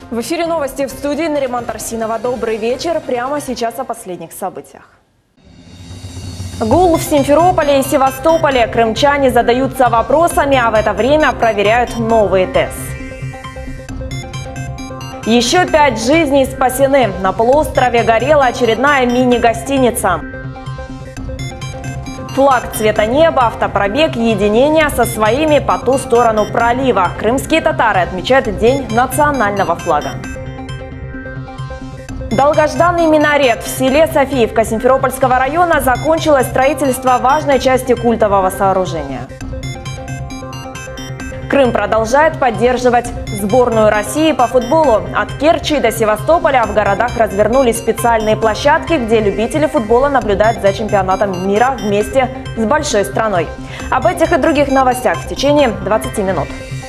В эфире новости, в студии Нариман Тарсинова. Добрый вечер. Прямо сейчас о последних событиях. Гул в Симферополе и Севастополе. Крымчане задаются вопросами, а в это время проверяют новые ТЭС. Еще 5 жизней спасены. На полуострове горела очередная мини-гостиница. Флаг цвета неба, автопробег, единение со своими по ту сторону пролива. Крымские татары отмечают День национального флага. Долгожданный минарет. В селе Софиевка Симферопольского района закончилось строительство важной части культового сооружения. Крым продолжает поддерживать сборную России по футболу. От Керчи до Севастополя в городах развернулись специальные площадки, где любители футбола наблюдают за чемпионатом мира вместе с большой страной. Об этих и других новостях в течение 20 минут.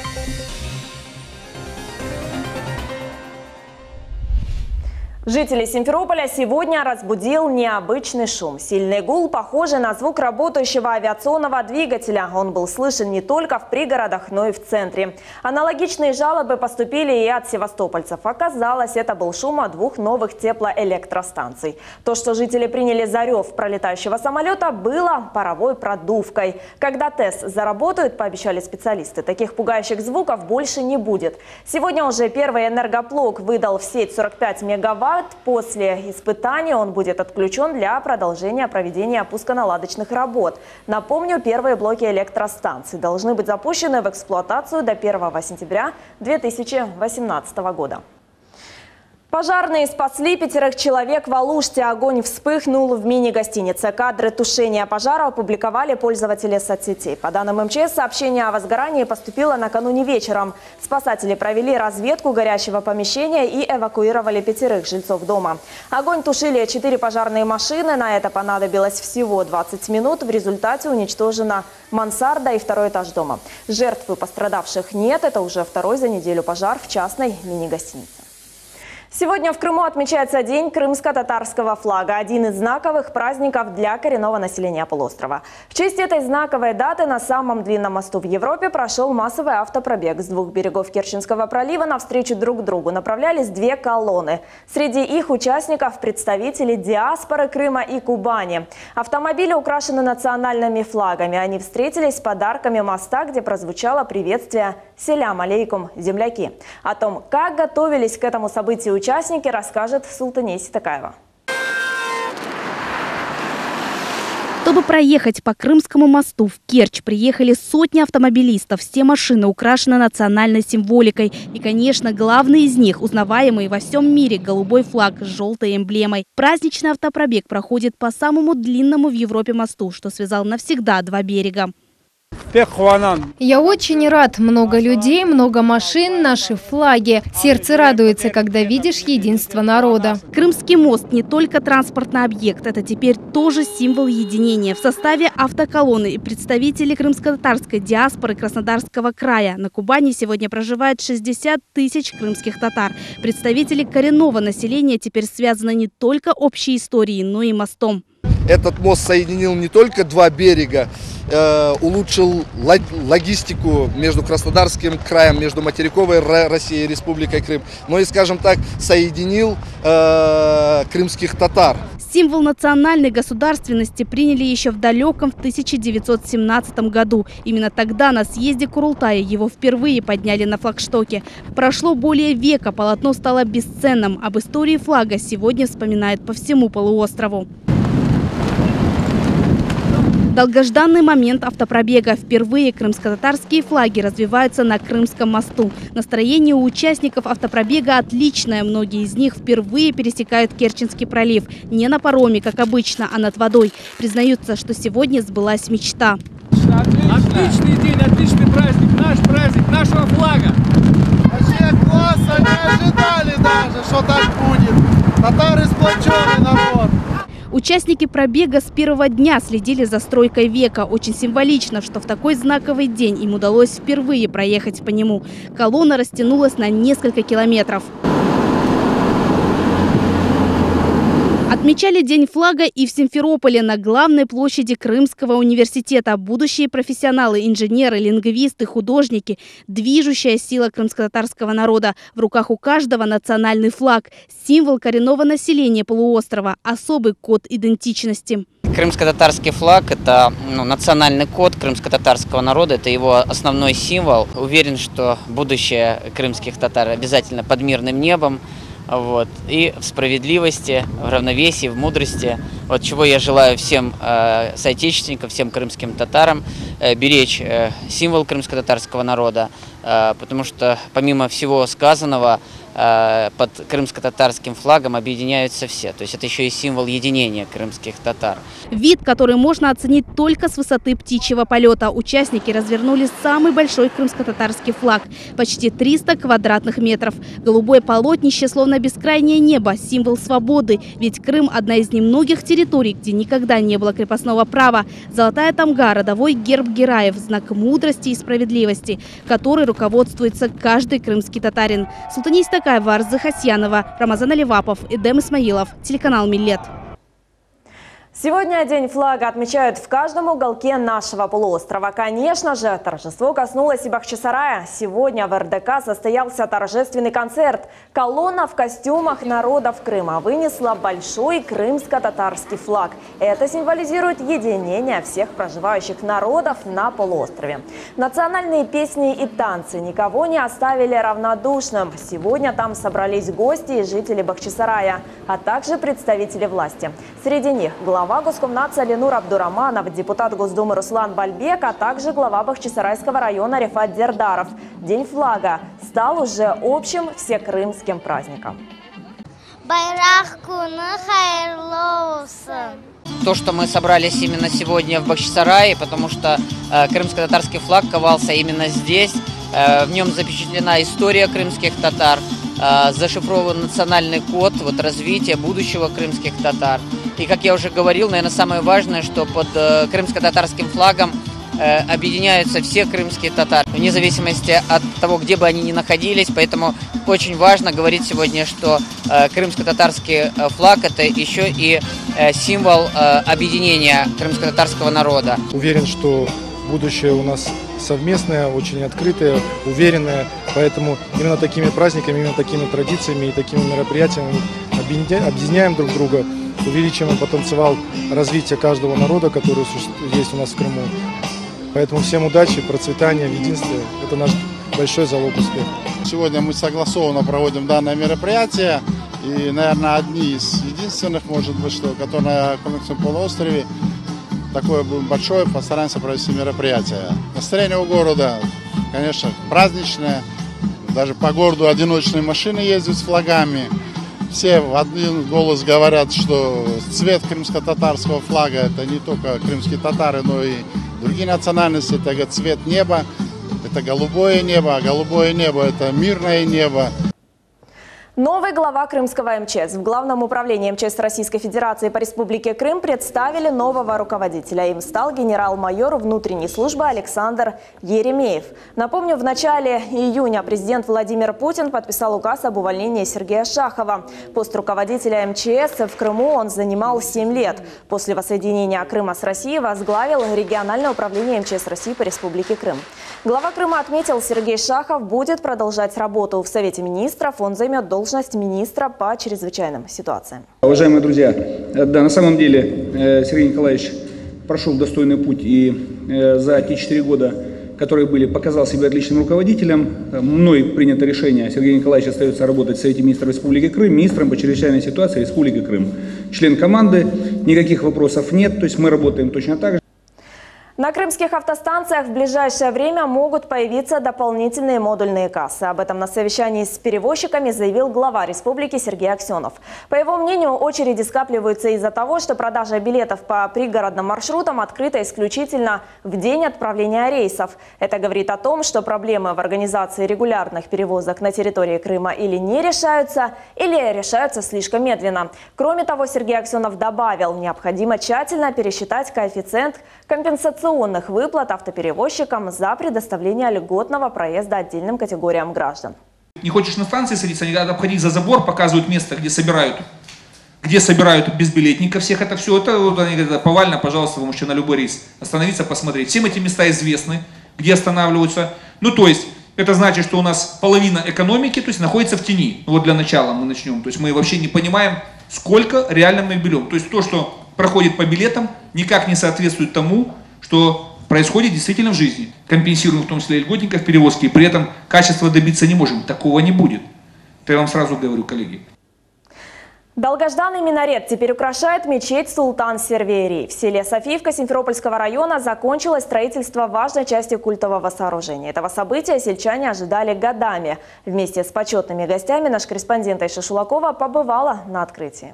Жителей Симферополя сегодня разбудил необычный шум. Сильный гул, похожий на звук работающего авиационного двигателя. Он был слышен не только в пригородах, но и в центре. Аналогичные жалобы поступили и от севастопольцев. Оказалось, это был шум от 2 новых теплоэлектростанций. То, что жители приняли за рев пролетающего самолета, было паровой продувкой. Когда ТЭС заработают, пообещали специалисты, таких пугающих звуков больше не будет. Сегодня уже первый энергоблок выдал в сеть 45 мегаватт. После испытаний он будет отключен для продолжения проведения пусконаладочных работ. Напомню, первые блоки электростанций должны быть запущены в эксплуатацию до 1 сентября 2018 года. Пожарные спасли 5 человек в Алуште. Огонь вспыхнул в мини-гостинице. Кадры тушения пожара опубликовали пользователи соцсетей. По данным МЧС, сообщение о возгорании поступило накануне вечером. Спасатели провели разведку горящего помещения и эвакуировали 5 жильцов дома. Огонь тушили 4 пожарные машины. На это понадобилось всего 20 минут. В результате уничтожена мансарда и 2-й этаж дома. Жертв и пострадавших нет. Это уже 2-й за неделю пожар в частной мини-гостинице. Сегодня в Крыму отмечается День крымско-татарского флага, один из знаковых праздников для коренного населения полуострова. В честь этой знаковой даты на самом длинном мосту в Европе прошел массовый автопробег. С 2 берегов Керченского пролива навстречу друг другу направлялись 2 колонны. Среди их участников представители диаспоры Крыма и Кубани. Автомобили украшены национальными флагами. Они встретились с подарками моста, где прозвучало приветствие «Селям алейкум, земляки». О том, как готовились к этому событию участники, расскажет Султания Ситакаева. Чтобы проехать по Крымскому мосту в Керчь, приехали сотни автомобилистов. Все машины украшены национальной символикой. И, конечно, главный из них – узнаваемый во всем мире голубой флаг с желтой эмблемой. Праздничный автопробег проходит по самому длинному в Европе мосту, что связал навсегда 2 берега. Я очень рад. Много людей, много машин, наши флаги. Сердце радуется, когда видишь единство народа. Крымский мост не только транспортный объект, это теперь тоже символ единения. В составе автоколонны и представители крымско-татарской диаспоры Краснодарского края. На Кубани сегодня проживает 60 тысяч крымских татар. Представители коренного населения теперь связаны не только общей историей, но и мостом. Этот мост соединил не только 2 берега, улучшил логистику между Краснодарским краем, между материковой Россией и Республикой Крым, но и, скажем так, соединил крымских татар. Символ национальной государственности приняли еще в далеком 1917 году. Именно тогда на съезде Курултая его впервые подняли на флагштоке. Прошло более века, полотно стало бесценным. Об истории флага сегодня вспоминают по всему полуострову. Долгожданный момент автопробега. Впервые крымско-татарские флаги развиваются на Крымском мосту. Настроение у участников автопробега отличное. Многие из них впервые пересекают Керченский пролив. Не на пароме, как обычно, а над водой. Признаются, что сегодня сбылась мечта. Отличный день, отличный праздник. Наш праздник, нашего флага. Вообще классно, не ожидали даже, что так будет. Татары сплоченный народ. Участники пробега с первого дня следили за стройкой века. Очень символично, что в такой знаковый день им удалось впервые проехать по нему. Колонна растянулась на несколько километров. От Отмечали День флага и в Симферополе на главной площади Крымского университета. Будущие профессионалы, инженеры, лингвисты, художники – движущая сила крымско-татарского народа. В руках у каждого национальный флаг – символ коренного населения полуострова, особый код идентичности. Крымско-татарский флаг – это национальный код крымско-татарского народа, это его основной символ. Уверен, что будущее крымских татар обязательно под мирным небом. И в справедливости, в равновесии, в мудрости. Чего я желаю всем соотечественникам, всем крымским татарам, беречь символ крымско-татарского народа, потому что помимо всего сказанного, под крымско-татарским флагом объединяются все. То есть это еще и символ единения крымских татар. Вид, который можно оценить только с высоты птичьего полета. Участники развернули самый большой крымско-татарский флаг. Почти 300 квадратных метров. Голубое полотнище, словно бескрайнее небо. Символ свободы. Ведь Крым – одна из немногих территорий, где никогда не было крепостного права. Золотая тамга – родовой герб гераев. Знак мудрости и справедливости, который руководствуется каждый крымский татарин. Султаниста Такаева, Арзы Хасьянова, Рамазан Аливапов, Эдем Исмаилов, телеканал Миллет. Сегодня День флага отмечают в каждом уголке нашего полуострова. Конечно же, торжество коснулось и Бахчисарая. Сегодня в РДК состоялся торжественный концерт. Колонна в костюмах народов Крыма вынесла большой крымско-татарский флаг. Это символизирует единение всех проживающих народов на полуострове. Национальные песни и танцы никого не оставили равнодушным. Сегодня там собрались гости и жители Бахчисарая, а также представители власти. Среди них глава Госкомнадзора Ленур Абдураманов, депутат Госдумы Руслан Бальбек, а также глава Бахчисарайского района Рифат Дердаров. День флага стал уже общим всекрымским праздником. То, что мы собрались именно сегодня в Бахчисарае, потому что крымско-татарский флаг ковался именно здесь. В нем запечатлена история крымских татар, зашифрован национальный код развития будущего крымских татар. И, как я уже говорил, наверное, самое важное, что под крымско-татарским флагом объединяются все крымские татары, вне зависимости от того, где бы они ни находились. Поэтому очень важно говорить сегодня, что крымско-татарский флаг – это еще и символ объединения крымско-татарского народа. Уверен, что будущее у нас совместное, очень открытое, уверенное. Поэтому именно такими праздниками, именно такими традициями и такими мероприятиями объединяем друг друга, увеличиваем потенциал развития каждого народа, который есть у нас в Крыму. Поэтому всем удачи, процветания, единства. Это наш большой залог успеха. Сегодня мы согласованно проводим данное мероприятие. И, наверное, одни из единственных, может быть, которые на Крымском полуострове. Такое большое, постараемся провести мероприятие. Настроение у города, конечно, праздничное. Даже по городу одиночные машины ездят с флагами. Все в один голос говорят, что цвет крымско-татарского флага – это не только крымские татары, но и другие национальности. Это цвет неба, это голубое небо, а голубое небо – это мирное небо. Новый глава Крымского МЧС. В Главном управлении МЧС Российской Федерации по Республике Крым представили нового руководителя. Им стал генерал-майор внутренней службы Александр Еремеев. Напомню, в начале июня президент Владимир Путин подписал указ об увольнении Сергея Шахова. Пост руководителя МЧС в Крыму он занимал 7 лет. После воссоединения Крыма с Россией возглавил региональное управление МЧС России по Республике Крым. Глава Крыма отметил, Сергей Шахов будет продолжать работу в Совете министров. Он займет должность министра по чрезвычайным ситуациям. Уважаемые друзья, да, на самом деле Сергей Николаевич прошел достойный путь и за те 4 года, которые были, показал себя отличным руководителем. Мной принято решение, Сергей Николаевич остается работать в Совете министров Республики Крым, министром по чрезвычайной ситуации Республики Крым. Член команды, никаких вопросов нет, то есть мы работаем точно так же. На крымских автостанциях в ближайшее время могут появиться дополнительные модульные кассы. Об этом на совещании с перевозчиками заявил глава республики Сергей Аксенов. По его мнению, очереди скапливаются из-за того, что продажа билетов по пригородным маршрутам открыта исключительно в день отправления рейсов. Это говорит о том, что проблемы в организации регулярных перевозок на территории Крыма или не решаются, или решаются слишком медленно. Кроме того, Сергей Аксенов добавил, необходимо тщательно пересчитать коэффициент компенсационных выплат автоперевозчикам за предоставление льготного проезда отдельным категориям граждан. Не хочешь на станции садиться, они надо обходить за забор, показывают место, где собирают где собирают безбилетников всех, это все, это вот они говорят, повально, пожалуйста, вы можете на любой рейс остановиться, посмотреть. Всем эти места известны, где останавливаются. Ну, то есть, это значит, что у нас половина экономики, то есть, находится в тени. Вот для начала мы начнем. То есть, мы вообще не понимаем, сколько реально мы берем. То есть, то, что проходит по билетам, никак не соответствует тому, что происходит действительно в жизни. Компенсируем в том числе льготников перевозки, и при этом качества добиться не можем. Такого не будет. Это я вам сразу говорю, коллеги. Долгожданный минарет теперь украшает мечеть Султан Серверии. В селе Софиевка Симферопольского района закончилось строительство важной части культового сооружения. Этого события сельчане ожидали годами. Вместе с почетными гостями наш корреспондент Айша Шулакова побывала на открытии.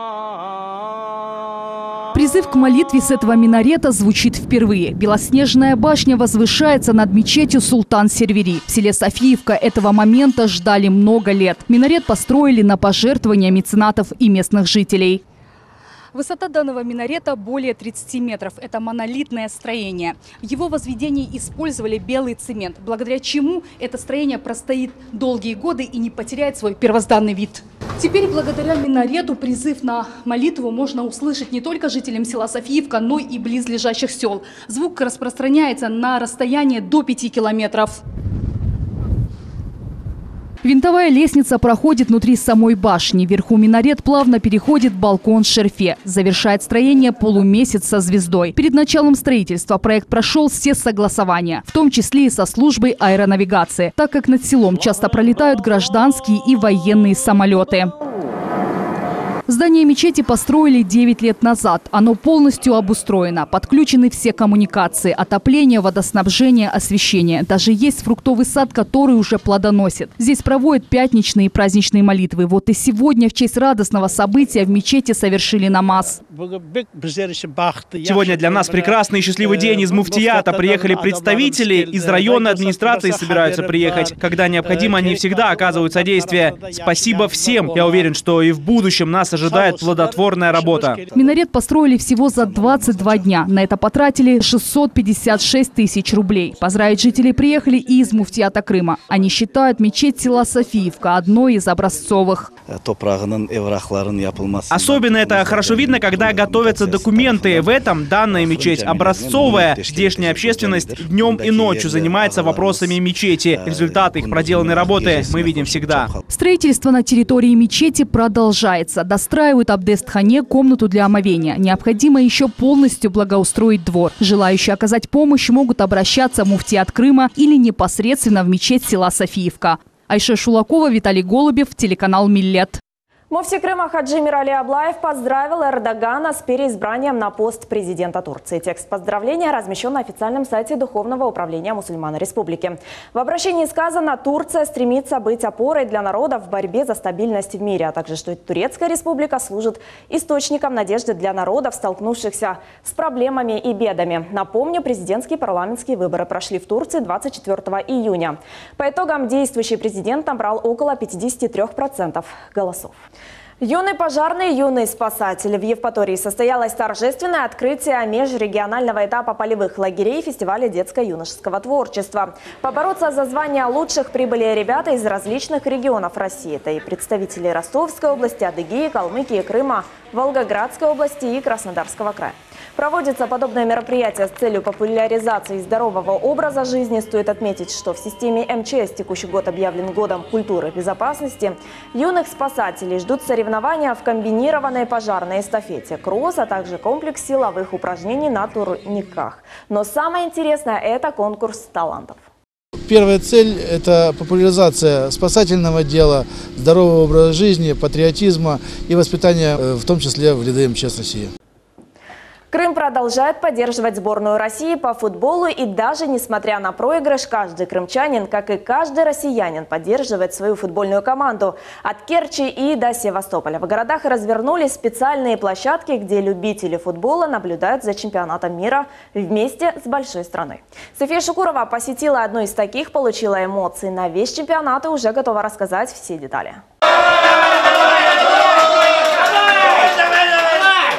Призыв к молитве с этого минарета звучит впервые. Белоснежная башня возвышается над мечетью Султан Сервери. В селе Софиевка этого момента ждали много лет. Минарет построили на пожертвования меценатов и местных жителей. Высота данного минарета более 30 метров. Это монолитное строение. В его возведении использовали белый цемент, благодаря чему это строение простоит долгие годы и не потеряет свой первозданный вид. Теперь благодаря минарету призыв на молитву можно услышать не только жителям села Софиевка, но и близлежащих сел. Звук распространяется на расстояние до 5 километров. Винтовая лестница проходит внутри самой башни. Вверху минарет плавно переходит балкон-шерфе. Завершает строение полумесяц со звездой. Перед началом строительства проект прошел все согласования, в том числе и со службой аэронавигации, так как над селом часто пролетают гражданские и военные самолеты. Здание мечети построили 9 лет назад. Оно полностью обустроено. Подключены все коммуникации, отопление, водоснабжение, освещение. Даже есть фруктовый сад, который уже плодоносит. Здесь проводят пятничные и праздничные молитвы. Вот и сегодня в честь радостного события в мечети совершили намаз. Сегодня для нас прекрасный и счастливый день. Из муфтията приехали представители, из районной администрации собираются приехать. Когда необходимо, они всегда оказывают содействие. Спасибо всем. Я уверен, что и в будущем нас ожидает плодотворная работа. Минарет построили всего за 22 дня. На это потратили 656 тысяч рублей. Поздравить жителей приехали и из муфтията Крыма. Они считают мечеть села Софиевка одной из образцовых. Особенно это хорошо видно, когда готовятся документы. В этом данная мечеть образцовая. Здешняя общественность днем и ночью занимается вопросами мечети. Результаты их проделанной работы мы видим всегда. Строительство на территории мечети продолжается. Достраивают Абдест-хане комнату для омовения. Необходимо еще полностью благоустроить двор. Желающие оказать помощь могут обращаться в муфтият Крыма или непосредственно в мечеть села Софиевка. Айша Шулакова, Виталий Голубев, телеканал Миллет. Муфти Крыма Хаджи Мирали Аблаев поздравил Эрдогана с переизбранием на пост президента Турции. Текст поздравления размещен на официальном сайте Духовного управления мусульман республики. В обращении сказано, Турция стремится быть опорой для народа в борьбе за стабильность в мире, а также, что Турецкая республика служит источником надежды для народов, столкнувшихся с проблемами и бедами. Напомню, президентские и парламентские выборы прошли в Турции 24 июня. По итогам действующий президент набрал около 53% голосов. Юный пожарный, юный спасатель. В Евпатории состоялось торжественное открытие межрегионального этапа полевых лагерей фестиваля детско-юношеского творчества. Побороться за звание лучших прибыли ребята из различных регионов России. Это и представители Ростовской области, Адыгеи, Калмыкии, Крыма, Волгоградской области и Краснодарского края. Проводится подобное мероприятие с целью популяризации здорового образа жизни. Стоит отметить, что в системе МЧС текущий год объявлен годом культуры и безопасности. Юных спасателей ждут соревнования в комбинированной пожарной эстафете, кросс, а также комплекс силовых упражнений на турниках. Но самое интересное – это конкурс талантов. Первая цель – это популяризация спасательного дела, здорового образа жизни, патриотизма и воспитания, в том числе в ряды МЧС России. Крым продолжает поддерживать сборную России по футболу, и даже несмотря на проигрыш, каждый крымчанин, как и каждый россиянин, поддерживает свою футбольную команду. От Керчи и до Севастополя в городах развернулись специальные площадки, где любители футбола наблюдают за чемпионатом мира вместе с большой страной. София Шукурова посетила одну из таких, получила эмоции на весь чемпионат и уже готова рассказать все детали.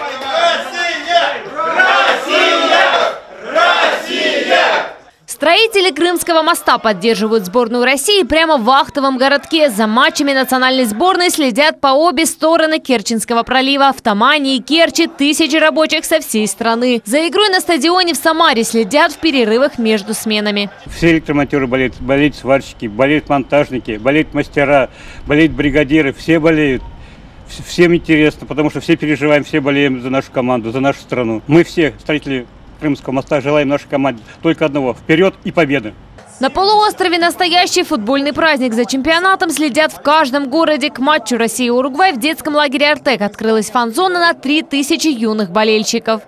Строители Строители Крымского моста поддерживают сборную России прямо в вахтовом городке. За матчами национальной сборной следят по обе стороны Керченского пролива. В Тамане и Керчи тысячи рабочих со всей страны. За игрой на стадионе в Самаре следят в перерывах между сменами. Все электромонтеры болеют, болеют сварщики, болеют монтажники, болеют мастера, болеют бригадиры, все болеют. Всем интересно, потому что все переживаем, все болеем за нашу команду, за нашу страну. Мы все, строители Крымского моста, желаем нашей команде только одного – вперед и победы. На полуострове настоящий футбольный праздник. За чемпионатом следят в каждом городе. К матчу России и Уругвай в детском лагере «Артек» открылась фан-зона на 3000 юных болельщиков.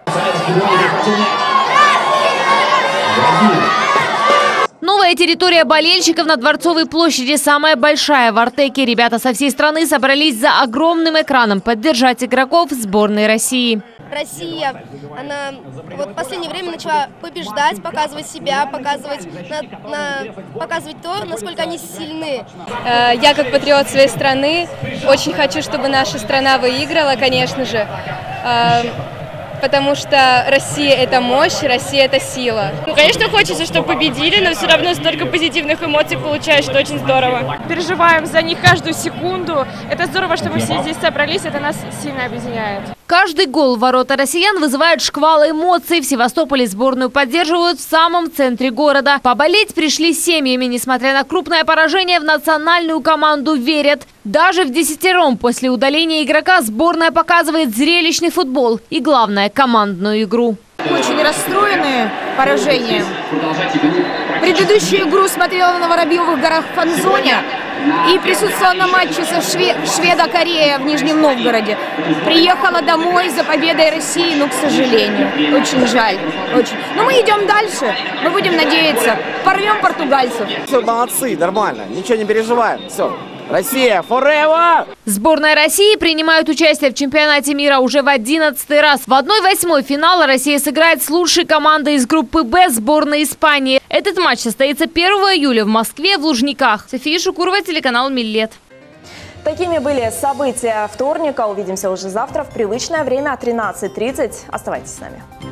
Новая территория болельщиков на Дворцовой площади самая большая в Артеке. Ребята со всей страны собрались за огромным экраном поддержать игроков сборной России. Россия, она вот в последнее время начала побеждать, показывать себя, показывать то, насколько они сильны. Я как патриот своей страны очень хочу, чтобы наша страна выиграла, конечно же. Потому что Россия – это мощь, Россия – это сила. Ну, конечно, хочется, чтобы победили, но все равно столько позитивных эмоций получаешь, что очень здорово. Переживаем за них каждую секунду. Это здорово, что мы все здесь собрались, это нас сильно объединяет. Каждый гол в ворота россиян вызывает шквал эмоций. В Севастополе сборную поддерживают в самом центре города. Поболеть пришли семьями. Несмотря на крупное поражение, в национальную команду верят. Даже в десятером после удаления игрока сборная показывает зрелищный футбол и, главное, командную игру. Очень расстроены поражением. Предыдущую игру смотрела на Воробьевых горах в фан-зоне и присутствовала на матче со Шведо-Корея в Нижнем Новгороде. Приехала домой за победой России, но, к сожалению, очень жаль. Очень. Но мы идем дальше. Мы будем надеяться, порвем португальцев. Все, молодцы, нормально, ничего не переживаем. Все. Россия, forever! Сборная России принимает участие в чемпионате мира уже в 11-й раз. В 1/8 финала Россия сыграет с лучшей командой из группы «Б» сборной Испании. Этот матч состоится 1 июля в Москве в Лужниках. София Шукурова, телеканал «Миллет». Такими были события вторника. Увидимся уже завтра в привычное время 13:30. Оставайтесь с нами.